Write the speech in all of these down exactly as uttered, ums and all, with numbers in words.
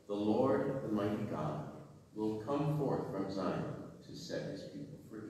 The Lord, the mighty God, will come forth from Zion to set his people free.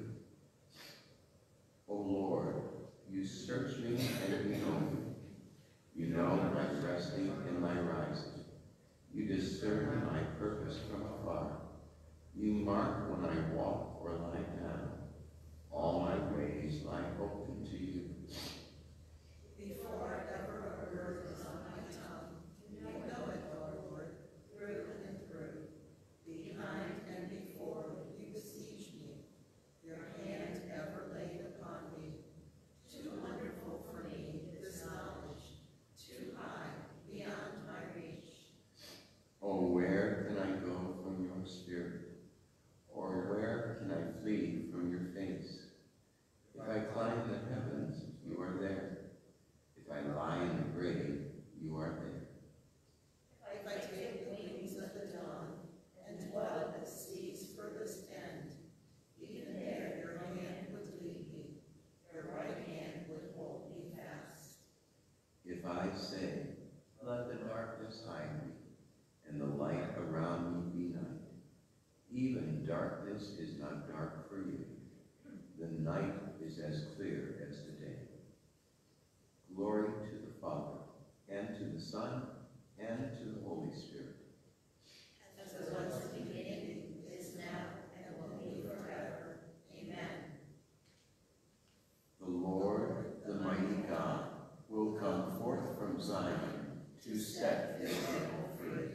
O Lord, you search me and you know me. You know my resting and my rising. You discern my purpose from afar. You mark when I walk or lie down. All my ways lie open to you. Before ever a word is on my tongue, you know it, O Lord, through and through. Behind and before, you besiege me. Your hand ever laid upon me. Too wonderful for me this knowledge, too high, beyond my reach. Oh, where can I go from your spirit? Or where can I flee from your face? If I climb the heavens, you are there. If I lie in the grave, you are there. If I take the wings of the dawn and dwell at the sea's furthest end, even there your hand would lead me, your right hand would hold me fast. If I say, let the darkness hide me, and the light around me be night, even darkness is not dark for you. The night is as clear as the day. Glory to the Father, and to the Son, and to the Holy Spirit. As it was in the beginning, is now, and will be forever. Amen. The Lord, the mighty God, will come forth from Zion to set his people free.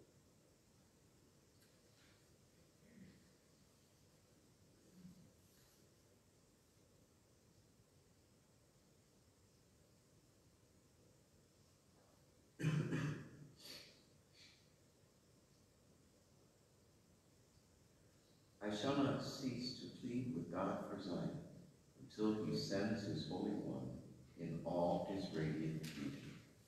I shall not cease to plead with God for Zion until he sends his Holy One in all his radiant beauty.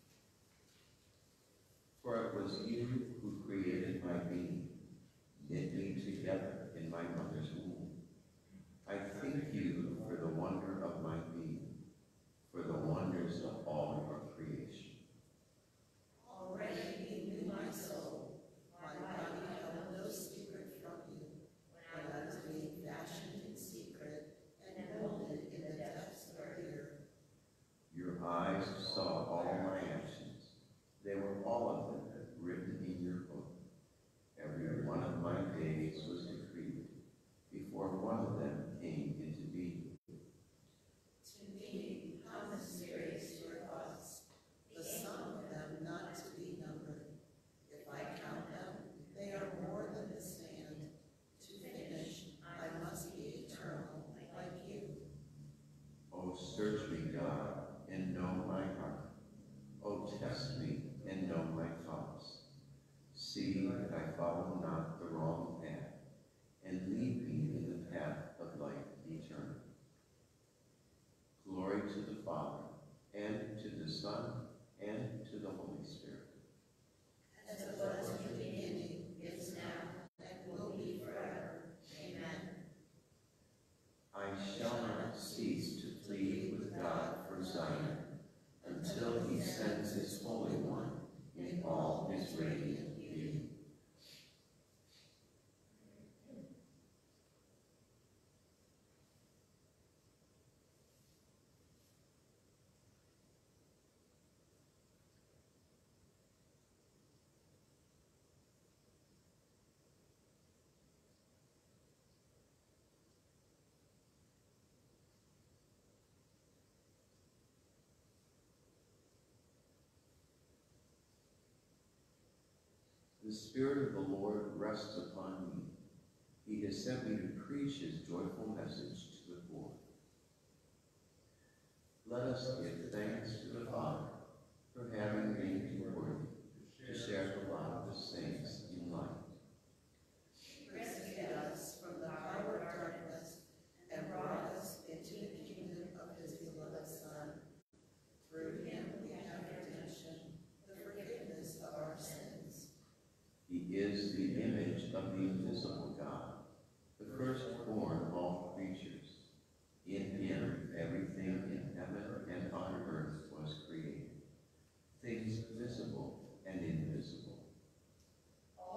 For it was you who created my being, knit me together in my mother's womb. I thank you for the wonder of my being, for the wonders of all your creation. Already you knew my soul. My body held no secret from you, when I was being fashioned in secret and molded in the depths of the earth. Your eyes saw all my actions. They were all of them written in your book. Every one of my days was decreed before one of them came into being. To me, how mysterious your thoughts, the sum of them not to be numbered. If I count them, they are more than the sand. To finish, I must be eternal, like you. Oh, search me, God, and know my heart. Oh, test me and know my thoughts. See that I follow not the wrong path, and lead me in the path of life eternal. Glory to the Father, and to the Son, and to the Holy Spirit. As it was in the beginning, is now, and will be forever. Amen. I shall not cease to plead with God for Zion until he sends his Holy One in all his radiant beauty. The Spirit of the Lord rests upon me. He has sent me to preach his joyful message to the poor. Let us give thanks to the Father for having made you worthy to share the lot of the saints in light. Rescued us from the power of darkness and brought us into the kingdom of his beloved Son. Through him we have redemption, the forgiveness of our sins. He is the image of the invisible God, the firstborn of all creatures. In him everything in heaven and on earth was created, things visible and invisible.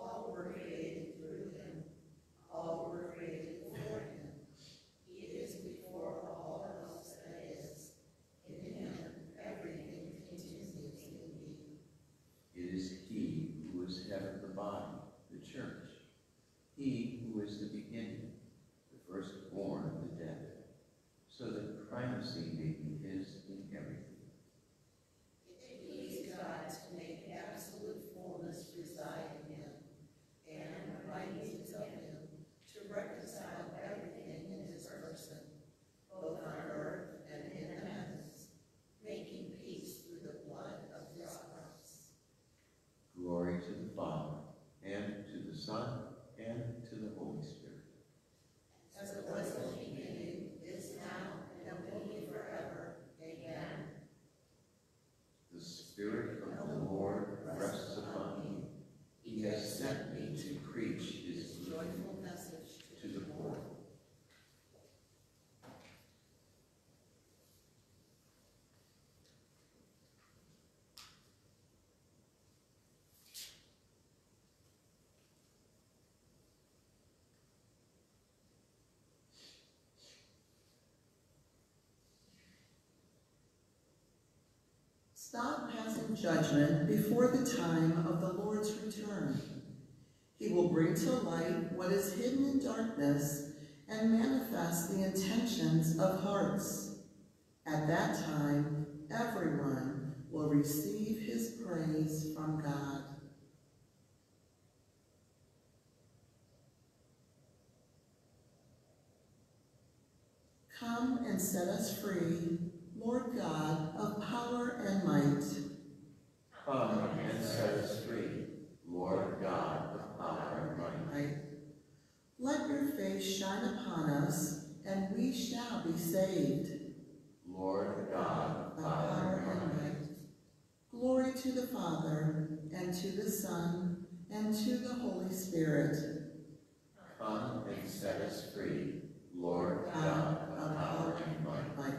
is he who is head of the body, the church, he who is the beginning, the firstborn of the dead, so that primacy may be his in everything. It pleased God to make absolute fullness reside in him, and by means of him to reconcile everything in his person, both on earth and in the heavens, making peace through the blood of his cross. Glory to the Father, and to the Son, and to the Holy Spirit. As it was in the beginning, is now, and will be forever. Amen. The Spirit of the Lord rests upon me. He has sent me to preach his Joyful message to the poor. Stop passing judgment before the time of the Lord's return. He will bring to light what is hidden in darkness and manifest the intentions of hearts. At that time, everyone will receive his praise from God. Come and set us free, Lord God of power and might. Come and set us free, Lord God of power and might. Let your face shine upon us, and we shall be saved. Lord God of power and might. Glory to the Father, and to the Son, and to the Holy Spirit. Come and set us free, Lord God of power and might.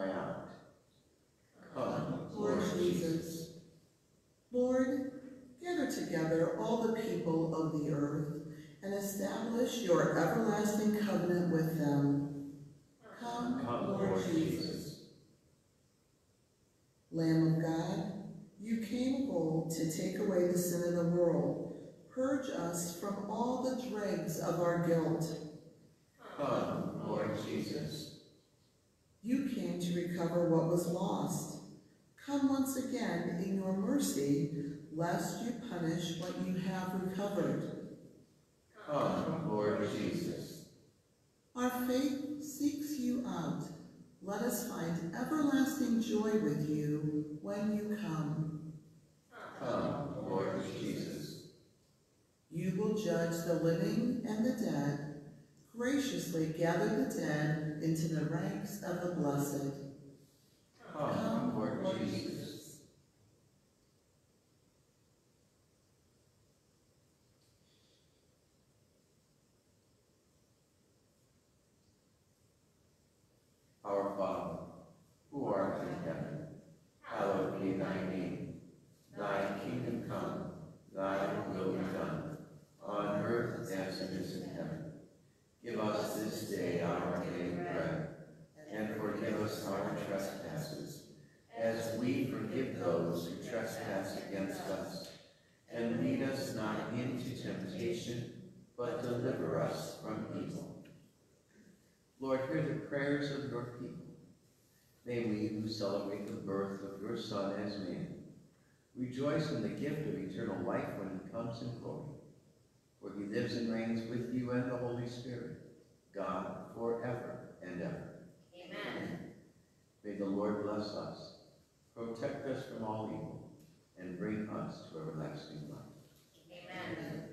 cry out, come, Lord Jesus. Lord, gather together all the people of the earth and establish your everlasting covenant with them. Come, come, Lord Jesus. Lamb of God, you came of old to take away the sin of the world. Purge us from all the dregs of our guilt. Come, Lord Jesus. You came to recover what was lost. Come once again in your mercy, lest you punish what you have recovered. Come, Lord Jesus. Our faith seeks you out. Let us find everlasting joy with you when you come. Come, Lord Jesus. You will judge the living and the dead. Graciously gather the dead into the ranks of the blessed. Come, Lord Jesus. Our Father, who art in heaven, hallowed be thy name. Thy kingdom come, thy will be done, on earth as it is in heaven. Give us this day our daily bread, and forgive us our trespasses, as we forgive those who trespass against us. And lead us not into temptation, but deliver us from evil. Lord, hear the prayers of your people. May we, who celebrate the birth of your Son as man, rejoice in the gift of eternal life when he comes in glory. For he lives and reigns with you and the Holy Spirit, God, forever and ever. Amen. May the Lord bless us, protect us from all evil, and bring us to everlasting life. Amen.